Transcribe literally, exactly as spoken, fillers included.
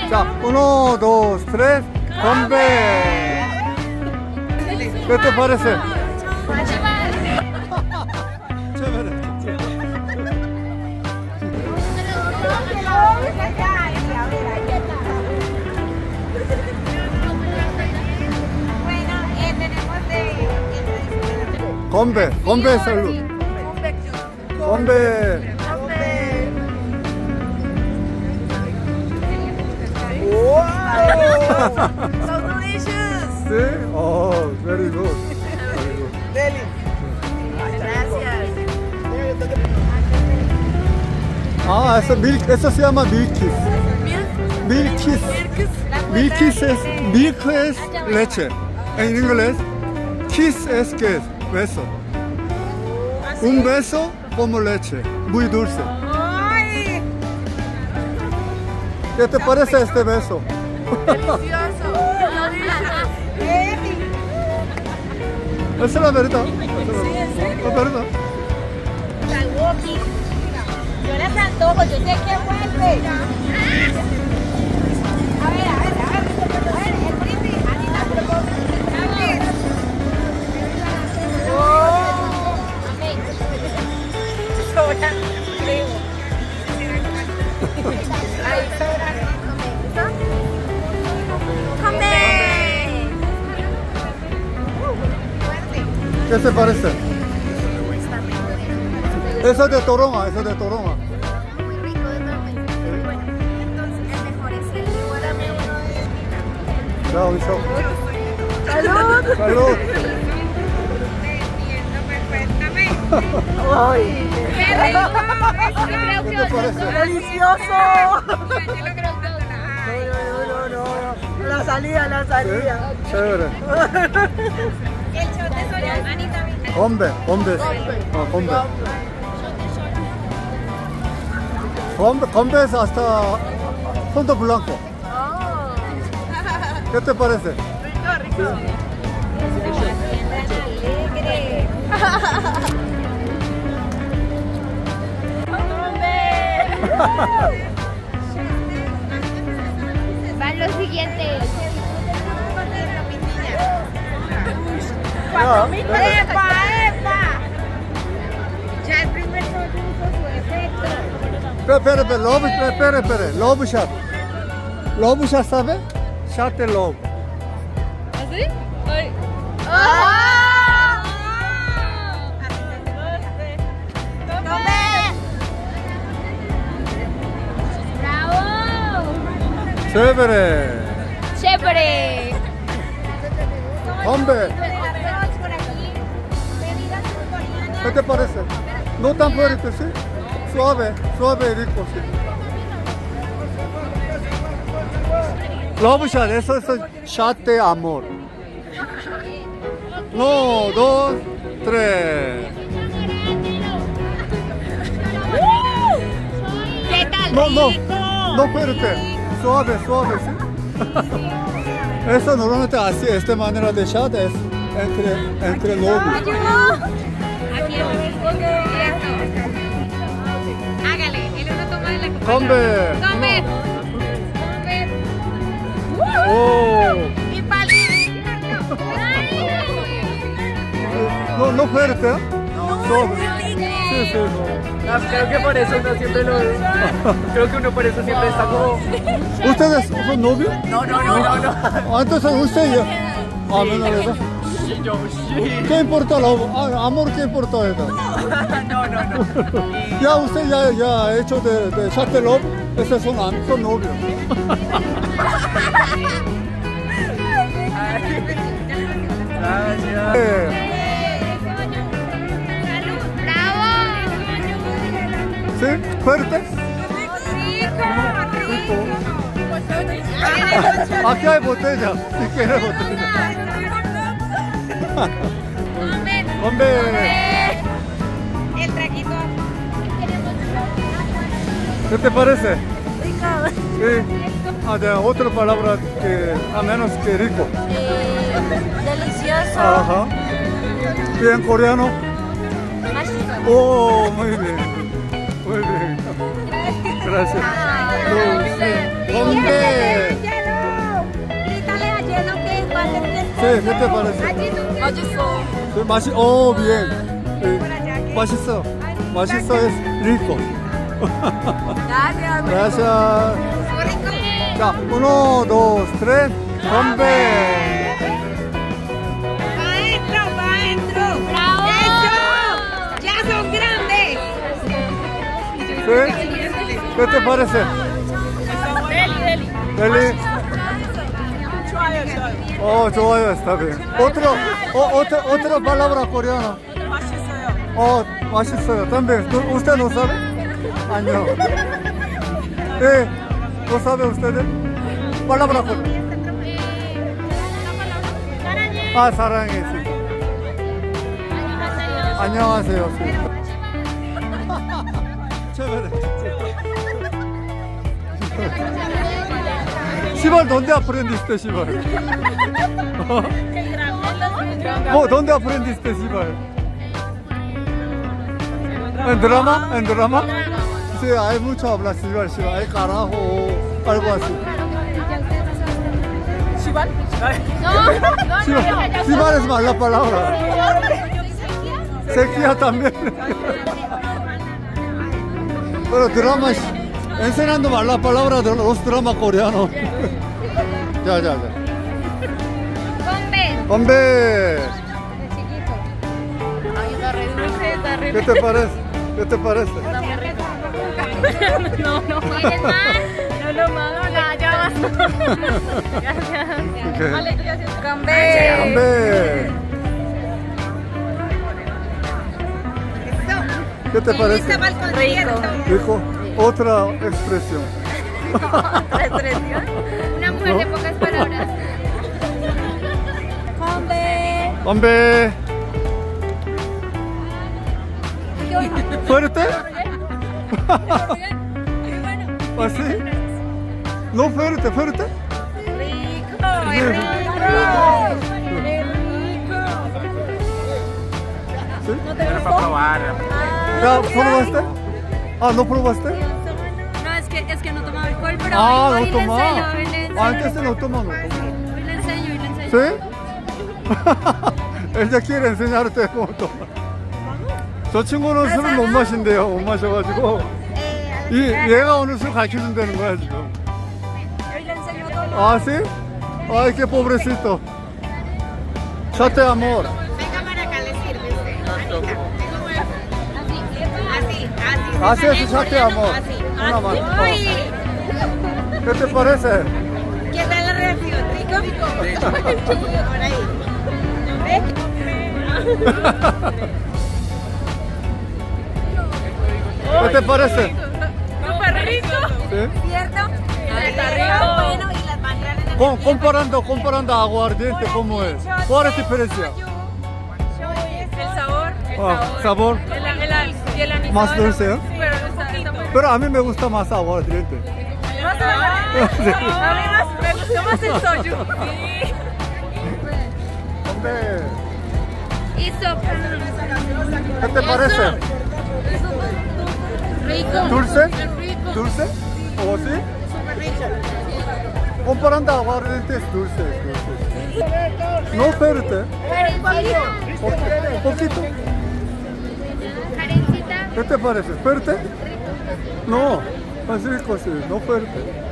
자, uno, dos, tres, 건배. ¿Qué te parece? Chévere. 건배, 건배 살루. 건배. So delicious. Sí, oh, very good. Very good. Deli. Gracias. Ah, eso, milk, eso se llama milkis. Milkis. Milkis es, milk es leche. En inglés, kiss es que es beso. Un beso como leche, muy dulce. Ay, ¿Qué te parece este beso? delicioso. Deli. Esa es la verdad. Sí, ¿en serio? La verdad. Yo las antojo, yo sé que vuelve. A ver, a ver, a ver. A ver, el brindis. Anita, brindis. Oh. Amén. Sobra, creo. Ahí sobra. Come. Fuerte. ¿Qué te parece? Eso es de Toronja, eso es de Toronja. Muy rico de todo muy bueno. Entonces el mejor es el de guarame uno de espina. Chao, chao. ¡Salud! Salud. Entiendo perfectamente. ¡Ay! ¡Qué rico! ¿Qué te parece? ¡Delicioso! Yo lo creo que No, no, no, no. La salida, la Sí, salida. chévere. el shot de Soriano, Anita. Hombre, hombre. Ah, hombre. Hombre, hombre es hasta fondo blanco. ¿Qué te parece? Rico, rico. Alegre. Van los siguientes. Ya, ¡Epa, epa! Ya el primer sorbo hizo su efecto. espera, espera, love, espera, espera, love shot. Love shot, ¿sabe? Shot de love. ¿Así? Ay. ¡Ah! ¡Bravo! Chévere. ¡Chévere! Hombre, ¿qué te parece? No tan fuerte, ¿sí? Suave, suave y rico, sí. Love shot, eso es shot de amor. Uno, dos, tres. ¿Qué tal? No, no, rico? no fuerte. Suave, suave, ¿sí? Eso normalmente así, esta manera de shot es entre, entre novios. Aquí esto. Hágale, el uno toma de la copa. Hombre. Come. Oh. Y palito. No, no fuerte, ¿eh? Suave. Sí, sí, no. Ah, creo que por eso uno siempre lo creo que uno por eso siempre está como ¿Ustedes son novios? no no no no no Ah, entonces usted ya. Ah, no, no, no. yo sí ¿Qué importa la ah, amor? ¿Qué importa eso? no no no Ya usted ya, ya ha hecho de, de shot de love, esos son, am- son novios. gracias Eh, ¿Sí? ¿Fuerte? Aquí hay botella, si quiere botella. Hombre, El traquito. ¿qué te parece? Sí. Ah, de otra palabra que a menos que rico. Delicioso. Ajá. ¿Y en coreano? Oh, muy bien. Muy bien. Gracias. Dulce. Hombre. ¿Qué, qué te parece? 맛있어. Sí, 맛이, oh, bien. Sí. 맛있어. 맛있어 es rico. Gracias. Gracias. 자, uno, dos, tres, 건배. Maestro, maestro. Bravo. Eso. Ya son grandes. ¿Sí? ¿Qué te parece? Deli, deli. Deli. Oh, 좋아요, está bien. Otro, o, otra, otra palabra coreana. Oh, 맛있어요. También. ¿Tú- ¿Usted no sabe? 아니요. ¿Eh? ¿No sabe ustedes? Palabra coreana. 아, 사랑해. Sí. 안녕하세요. Sí. chévere. 시발, ¿dónde aprendiste, 시발? Oh, ¿dónde aprendiste, 시발? ¿En drama? ¿En drama? Sí, hay mucho habla, 시발, 시발. Hay carajo, algo así. ¿Shival? No, no, 시발, 시발 es mala palabra. Sequía también. Pero drama, enseñando mal la palabra de los dramas coreanos. Ya, ya, ya. Conven. ¡Hombre! Ay, está re dulce, está re ¿Qué te parece? ¿Qué te parece? No, no. ¿Quieres más? No, no, más. No, ya vas. Gracias. Ok. Vale, gracias. Conven. ¡Hombre! ¿Qué te parece? Rico. Dijo otra expresión. Otra expresión. Una mujer ¿No? de pocas palabras. Conven. ¡Hombre! ¿Fuerte? ¿Así? ¿No fuerte, fuerte? Rico. Sí. ¿Sí? Era para probar. ¿Ya probaste? Ah, ¿no probaste? No, es que, es que no tomaba alcohol, pero Ah, hoy no le toma. enseño, hoy le enseño. Antes no toma, no toma. Hoy le enseño, hoy le enseño. ¿Sí? ella quiere enseñarte cómo tomar. 저 친구는 술을 못 마신대요. 못 마셔가지고 이 얘가 오늘 술 가르쳐준다는 거야 지금. Hoy le enseño todo. 아, ¿sí? Ay, qué pobrecito. Chate amor. Venga para acá, le sirve usted. Así, así. Así es, chate amor. Así. Una más. Uy, ¿Qué te parece? ¿qué tal la reacción? ¿Rico? Rico. Por ahí. ¿Qué te parece? Súper rico. ¿Sí? ¿Cierto? Está rico. Bueno, y las manzanas en el Com- comparando, comparando aguardiente, ¿cómo es? ¿Cuál es la diferencia? El sabor. Ah, sabor. El, el, el, y el anisado Más dulce, ¿eh? Pero está, está muy Pero a mí me gusta más aguardiente. más A mí más, me gustó más el soju. Sí. Hombre, Y sopa. ¿qué te parece? Rico. ¿Dulce? Rico. ¿Dulce? ¿O sí? Comparando aguardiente es dulce, es dulce. No fuerte, Karencita. un poquito. Karencita. ¿Qué te parece? ¿Fuerte? No, así rico, sí, no fuerte.